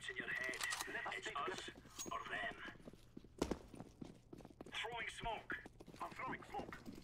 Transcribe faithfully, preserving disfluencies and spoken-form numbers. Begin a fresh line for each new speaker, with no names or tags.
gets in your head. It's us or them. Throwing smoke.
I'm throwing smoke.